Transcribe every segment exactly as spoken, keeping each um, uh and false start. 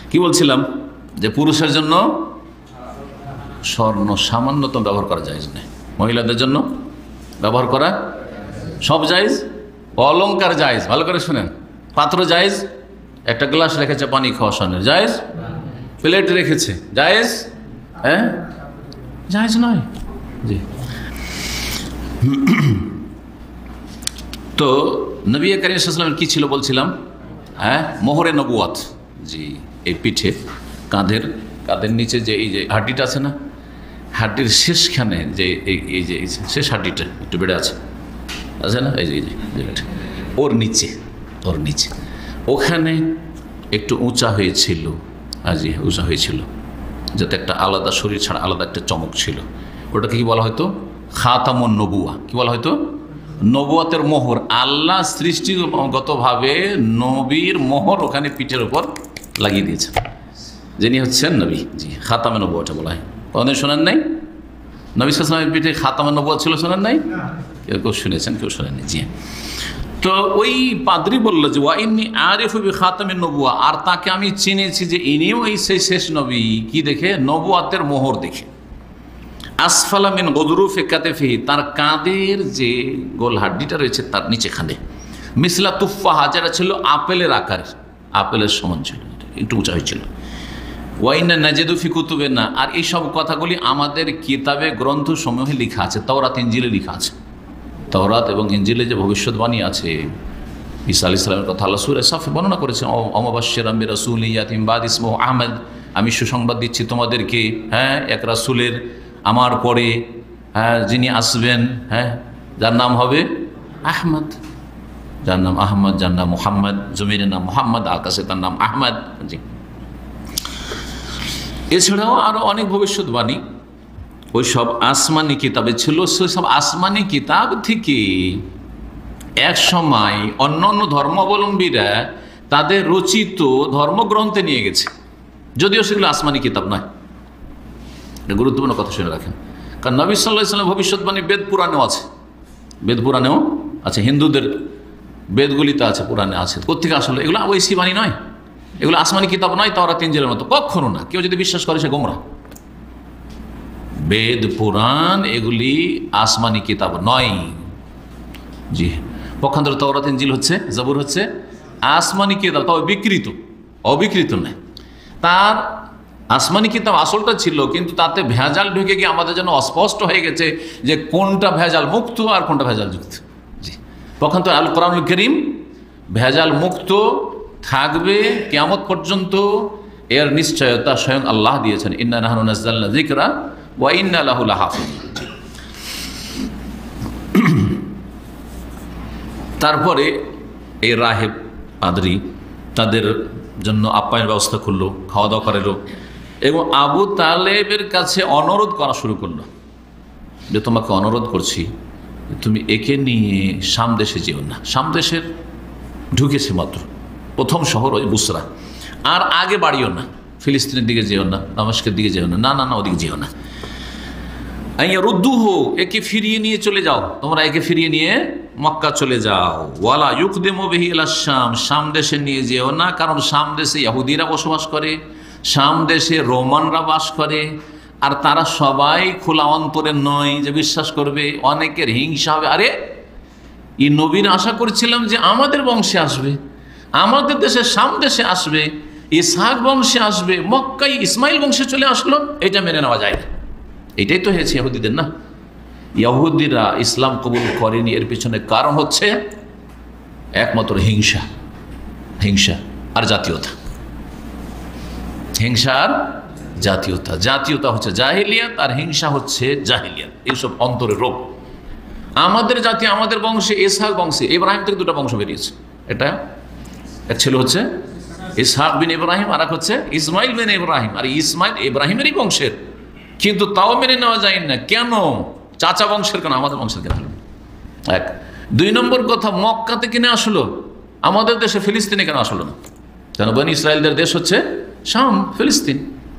কি বলছিলাম যে পুরুষের জন্য স্বর্ণ সামান্যতম ব্যবহার করা জায়েজ নেই, মহিলাদের জন্য ব্যবহার করা সব জায়েজ। অলংকার জায়েজ, ভালো করে শুনেন। পাত্র জায়েজ, একটা গ্লাস রেখেছে পানি খাওয়া স্বর্ণের, জায়েজ। প্লেট রেখেছে, জায়েজ? হ্যাঁ, জায়েজ নয়। জি। তো নবী করিম সাল্লাল্লাহু আলাইহি ওয়াসাল্লাম কি ছিল বলছিলাম? হ্যাঁ, মোহরে নবুয়ত। জি, এই পিঠে, কাঁধের কাঁধের নিচে যে এই যে হাড্ডিটা আছে না, হাড্ডির শেষখানে যে এই যে শেষ হাড্ডিটা একটু বেড়ে আছে আছে না, এই যে এই যে ওর নিচে, ওর নিচে ওখানে একটু উঁচা হয়েছিল, জি উঁচা হয়েছিল, যাতে একটা আলাদা শরীর ছাড়া আলাদা একটা চমক ছিল। ওটাকে কি বলা হয়তো? খাতামুন নবুয়া। কি বলা হয়তো? নবুয়াতের মোহর। আল্লাহ সৃষ্টিগতভাবে নবীর মোহর ওখানে পিঠের উপর লাগিয়ে দিয়েছেন, যিনি হচ্ছেন নবী। জি, খাতামে নবুয়াটা বলা হয়। কোনদিন শোনেন নাই? নবী সাল্লাল্লাহু আলাইহি ওয়াসাল্লামের পিঠে খাতামে নবুয়া ছিল, শোনেন নাই? কেউ কেউ শুনেছেন, কেউ শোনেননি। জি। তো ওই পাদ্রী বলল যে ওয়া ইন্নী আরিফু বি খাতামিন নবুয়া, আর তাকে আমি চিনেছি যে ইনিও এই সেই শেষ নবী। কি দেখে? নবুয়াতের মোহর দেখে। আসফালা মিন গদরুফি কাতিফিহি, তার কাঁধের যে গোল হাড্ডিটা রয়েছে তার নিচে খানে, মিসলা তুফাহা, যেটা ছিল আপেলের আকার, আপেলের সমান ছিল, একটু উঁচা হয়েছিল। ওয়াইনা নাজিদু ফি কুতুবিনা, আর এইসব কথাগুলি আমাদের কিতাবে গ্রন্থ সমূহে লেখা আছে, তাওরাত ইনজিলে লেখা আছে। তাওরাত এবং ইনজিলে যে ভবিষ্যৎবাণী আছে, ঈসা আলাইহিস সালামের কথা আল্লাহ সূরা সাফে বর্ণনা করেছেন, অমাবাশশিরাম বিরাসূলিন ইয়াতিম বাদ ইসমুহু আহমদ, আমি সুসংবাদ দিচ্ছি তোমাদেরকে, হ্যাঁ, এক রাসূলের আমার পরে, হ্যাঁ, যিনি আসবেন, হ্যাঁ, যার নাম হবে আহমদ, যার নাম আহমদ, যার নাম মুহাম্মদ, জমিনের নাম মুহাম্মদ, আকাশে তার নাম আহমদ। জি। এছাড়াও আরও অনেক ভবিষ্যৎবাণী ওই সব আসমানি কিতাবে ছিল। সেই সব আসমানি কিতাব থেকে এক সময় অন্য অন্য ধর্মাবলম্বীরা তাদের রচিত ধর্মগ্রন্থে নিয়ে গেছে, যদিও সেগুলো আসমানি কিতাব নয়। গুরুত্বপূর্ণ কথা শুনে রাখেন, কারণ নবী সাল্লাল্লাহু আলাইহি ওয়াসাল্লাম ভবিষ্যৎবাণী বেদ পুরাণেও আছে, বেদ পুরাণেও আছে, হিন্দুদের বেদগুলিতে আছে, পুরাণে আছে। কোত্থেকে আসলে এগুলো ঐশী বাণী নয়, এগুলো আসমানি কিতাব নয়, তাওরাত ইনজিলের মতো, কখনো না। কেউ যদি বিশ্বাস করে সে গোমরা। বেদ পুরাণ এগুলি আসমানি কিতাব নয়। জি, পক্ষান্তরে তাওরাত ইনজিল হচ্ছে, জবুর হচ্ছে আসমানি কিতাব, তবে বিকৃত, অবিকৃত নয়। তার আসমানি কিতাব আসলটা ছিল, কিন্তু তাতে ভেজাল ঢুকে গিয়ে আমাদের জন্য অস্পষ্ট হয়ে গেছে যে কোনটা ভেজাল মুক্ত আর কোনটা ভেজাল যুক্ত। জি, পক্ষান্তরে আল কোরআনুল কারীম ভেজাল মুক্ত থাকবে কিয়ামত পর্যন্ত, এর নিশ্চয়তা স্বয়ং আল্লাহ দিয়েছেন। ইন্না নাহনু নাযালনা যিকরা ওয়া ইন্না লাহু লাহাফিজুন। তারপরে এই রাহেব পাদ্রী তাদের জন্য আপ্যায়নের ব্যবস্থা করলো, খাওয়া দাওয়া করালো, এবং আবু তালেবের কাছে অনুরোধ করা শুরু করলো যে তোমাকে অনুরোধ করছি তুমি একে নিয়ে শাম দেশে যেও না। শাম দেশের ঢুকেছে মাত্র, প্রথম শহর ওই বুসরা, আর আগে বাড়িও না, ফিলিস্তিনের দিকে যেও না, দামেস্কের দিকে যেও না, না না না ওদিকে যেও না। রুদ্দুহ, একে ফিরিয়ে নিয়ে চলে যাও, তোমরা একে ফিরিয়ে নিয়ে মক্কা চলে যাও। ওয়ালা ইউকদিমু বিহি ইলা শাম, শাম দেশে নিয়ে যেও না, কারণ শাম দেশে ইহুদিরা বসবাস করে, শাম দেশে রোমানরা বাস করে, আর তারা সবাই খোলা অন্তরে নয় যে বিশ্বাস করবে। অনেকের হিংসা হবে, আরে এই নবীর আশা করছিলাম যে আমাদের বংশে আসবে, আমাদের দেশে শাম দেশে আসবে, ইসহাক বংশে আসবে, মক্কায় ইসমাইল বংশে চলে আসলো, এটা মেনে নেওয়া যায় না। এটাই তো হয়েছে ইহুদিদের না। ইহুদিরা ইসলাম কবুল করেনি, এর পিছনে কারণ হচ্ছে একমাত্র হিংসা, হিংসা আর জাতীয়তা, হিংসা আর জাতীয়তা। জাতীয়তা হচ্ছে জাহিলিয়াত আর হিংসা হচ্ছে জাহিলিয়াত, এইসব অন্তরের রোগ। আমাদের জাতি, আমাদের বংশে, ইসহাক বংশে, ইব্রাহিম থেকে দুটো বংশ বেরিয়েছে। এটা এক ছেলে হচ্ছে ইসহাক বিন ইব্রাহিম, আর এক হচ্ছে ইসমাইল বিন ইব্রাহিম, আর ইসমাইল ইব্রাহিমেরই বংশের, কিন্তু তাও মেনে নেওয়া যায় না। কেন? চাচা বংশের কেন, আমাদের বংশের কেন? এক। দুই নম্বর কথা, মক্কা থেকে কিনে আসলো, আমাদের দেশে ফিলিস্তিনে কেন আসলো না? কেন? বনি ইসরায়েলদের দেশ হচ্ছে শাম, ফিলিস্তিন।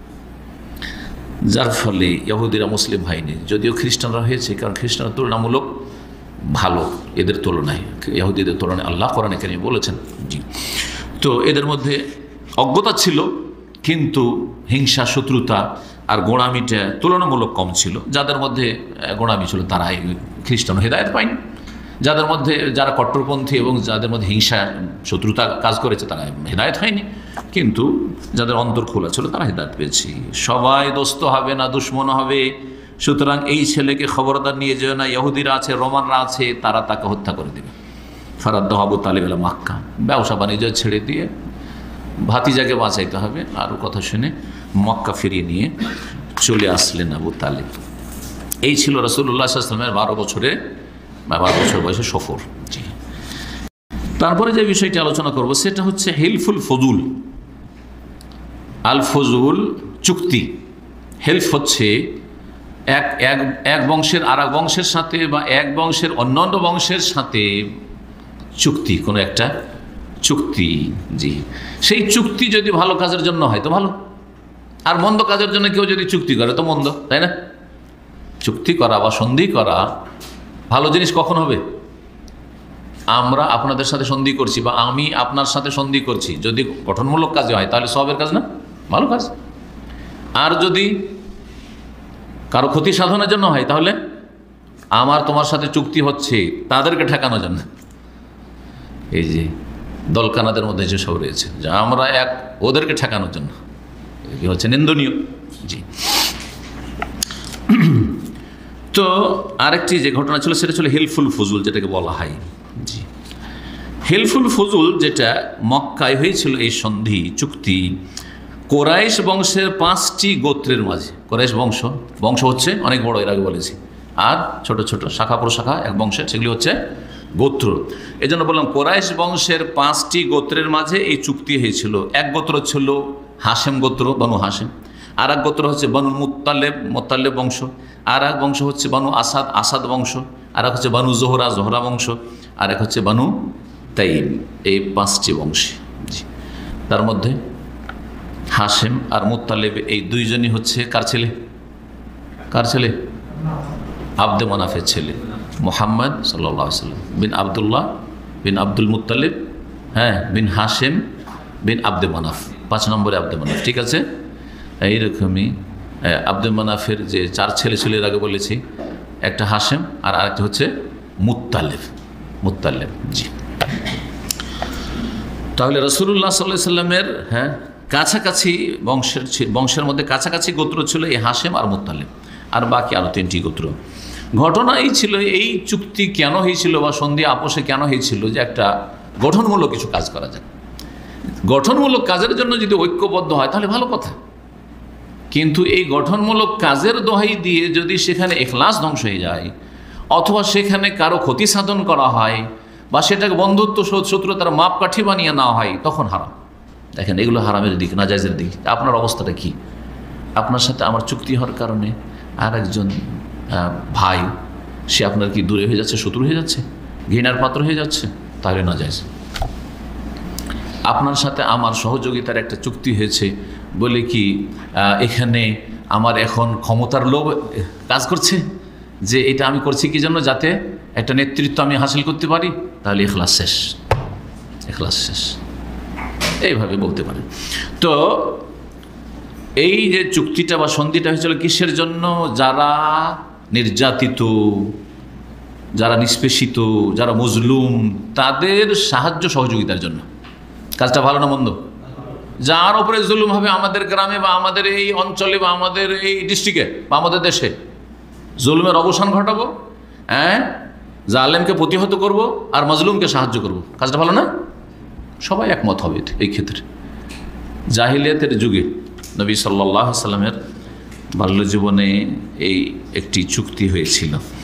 যার ফলে ইহুদিরা মুসলিম হয়নি, যদিও খ্রিস্টানরা হয়েছে, কারণ খ্রিস্টানরা তুলনামূলক ভালো এদের তুলনায়, ইহুদিদের তুলনায়, আল্লাহ কোরআনে কারীমে বলেছেন। জি, তো এদের মধ্যে অজ্ঞতা ছিল, কিন্তু হিংসা, শত্রুতা আর গোঁড়ামিটা তুলনামূলক কম ছিল। যাদের মধ্যে গোঁড়ামি ছিল তারা খ্রিস্টান হেদায়েত পায়নি, যাদের মধ্যে যারা কট্টরপন্থী এবং যাদের মধ্যে হিংসা শত্রুতা কাজ করেছে তারা হেদায়েত হয়নি, কিন্তু যাদের অন্তর খোলা ছিল তারা হেদায়েত পেয়েছে। সবাই দোস্ত হবে না, দুশ্মন হবে। সুতরাং এই ছেলেকে খবরদার নিয়ে যেও না, ইহুদিরা আছে, রোমানরা আছে, তারা তাকে হত্যা করে দেবে। ফারাদ্দাহ আবু তালিব আলা মক্কা, ব্যবসা বাণিজ্য ছেড়ে দিয়ে ভাতিজাকে বাঁচাইতে হবে, আরও কথা শুনে মক্কা ফিরিয়ে নিয়ে চলে আসলেন আবু তালিব। এই ছিল রাসূলুল্লাহ সাল্লাল্লাহু আলাইহি ওয়াসাল্লামের বারো বছরে বারো বছর বয়সে সফর। জি, তারপরে যে বিষয়টি আলোচনা করব সেটা হচ্ছে হেলফুল ফজুল। আল ফজুল চুক্তি। হেলফ হচ্ছে এক এক এক বংশের আর এক বংশের সাথে বা এক বংশের অন্যান্য বংশের সাথে চুক্তি, কোনো একটা চুক্তি। জি, সেই চুক্তি যদি ভালো কাজের জন্য হয় তো ভালো, আর মন্দ কাজের জন্য কেউ যদি চুক্তি করে তো মন্দ, তাই না? চুক্তি করা বা সন্ধি করা ভালো জিনিস কখন হবে? আমরা আপনাদের সাথে সন্ধি করছি বা আমি আপনার সাথে সন্ধি করছি, যদি গঠনমূলক কাজে হয় তাহলে সবের কাজ না, ভালো কাজ। আর যদি কারো ক্ষতি সাধনের জন্য হয় তাহলে আমার তোমার সাথে চুক্তি হচ্ছে তাদেরকে ঠেকানোর জন্য। এই যে দলকানাদের মধ্যে যে সব রয়েছে, যা আমরা এক ওদেরকে ঠেকানোর জন্য, এই হচ্ছে নিন্দনীয়। জি, তো আরেকটি যে ঘটনা ছিল সেটা ছিল হেলফুল ফজুল, যেটাকে বলা হয়। জি, হেলফুল ফজুল যেটা মক্কায় হয়েছিল, এই সন্ধি চুক্তি কোরাইশ বংশের পাঁচটি গোত্রের মাঝে। কোরাইশ বংশ বংশ হচ্ছে অনেক বড়, এর আগে বলেছি, আর ছোট ছোট শাখা প্রশাখা এক বংশের, সেগুলি হচ্ছে গোত্র। এই জন্য বললাম কোরাইশ বংশের পাঁচটি গোত্রের মাঝে এই চুক্তি হয়েছিল। এক গোত্র ছিল হাশেম গোত্র, বানু হাশেম। আর এক গোত্র হচ্ছে বানু মুত্তালেব, মুত্তালেব বংশ। আর এক বংশ হচ্ছে বানু আসাদ, আসাদ বংশ। আর এক হচ্ছে বানু জোহরা, জোহরা বংশ। আর এক হচ্ছে বানু তাইম। এই পাঁচটি বংশী। তার মধ্যে হাশেম আর মুত্তালেব এই দুইজনই হচ্ছে কার ছেলে? কার ছেলে? আব্দে মানাফের ছেলে, মুহাম্মদ সাল্লাল্লাহু আলাইহি ওয়াসাল্লাম বিন আবদুল্লাহ বিন আব্দুল মুত্তালিব, হ্যাঁ, বিন হাশেম বিন আব্দে মানাফ, পাঁচ নম্বরে আব্দে মানাফ। ঠিক আছে, এইরকমই আব্দে মানাফের যে চার ছেলে ছিল এর আগে বলেছি, একটা হাশেম আর আরেকটা হচ্ছে মুত্তালিব। মুত্তালিব, জি। তাহলে রাসূলুল্লাহ সাল্লাল্লাহু আলাইহি ওয়াসাল্লামের হ্যাঁ কাছাকাছি বংশের বংশের মধ্যে কাছাকাছি গোত্র ছিল এই হাশেম আর মুত্তালিব, আর বাকি আরও তিনটি গোত্র। ঘটনা এই ছিল, এই চুক্তি কেন হয়েছিল বা সন্ধি আপোষে কেন হয়েছিল, যে একটা গঠনমূলক কিছু কাজ করা যায়। গঠনমূলক কাজের জন্য যদি ঐক্যবদ্ধ হয় তাহলে ভালো কথা, কিন্তু এই গঠনমূলক কাজের দোহাই দিয়ে যদি সেখানে ইখলাস ধ্বংস হয়ে যায়, অথবা সেখানে কারো ক্ষতি সাধন করা হয়, বা সেটাকে বন্ধুত্ব শত্রুতার মাপকাঠি বানিয়ে নেওয়া হয়, তখন হারাম। দেখেন, এগুলো হারামের দিক, নাজায়েজের দিক। আপনার অবস্থাটা কি? আপনার সাথে আমার চুক্তি হওয়ার কারণে আর একজন ভাই, সে আপনার কি দূরে হয়ে যাচ্ছে, শত্রু হয়ে যাচ্ছে, ঘৃণার পাত্র হয়ে যাচ্ছে, তাহলে নাজায়েজ। আপনার সাথে আমার সহযোগিতার একটা চুক্তি হয়েছে বলে কি এখানে আমার এখন ক্ষমতার লোভ কাজ করছে, যে এটা আমি করছি কি জন্য, যাতে একটা নেতৃত্ব আমি হাসিল করতে পারি, তাহলে ইখলাস শেষ, ইখলাস শেষ, এইভাবে বলতে পারেন। তো এই যে চুক্তিটা বা সন্ধিটা হয়েছিল কিসের জন্য? যারা নির্যাতিত, যারা নিষ্পেষিত, যারা মজলুম, তাদের সাহায্য সহযোগিতার জন্য। কাজটা ভালো না মন্দ? যার উপরে জুলুম হবে আমাদের গ্রামে বা আমাদের এই অঞ্চলে বা আমাদের এই ডিস্ট্রিক্টে বা আমাদের দেশে, জুলুমের অবসান ঘটাবো, হ্যাঁ, জালেমকে প্রতিহত করব আর মজলুমকে সাহায্য করব। কাজটা ভালো না? সবাই একমত হবে এই ক্ষেত্রে। জাহিলিয়াতের যুগে নবী সাল্লাল্লাহু আলাইহি ওয়াসাল্লামের বাল্য জীবনে এই একটি চুক্তি হয়েছিল।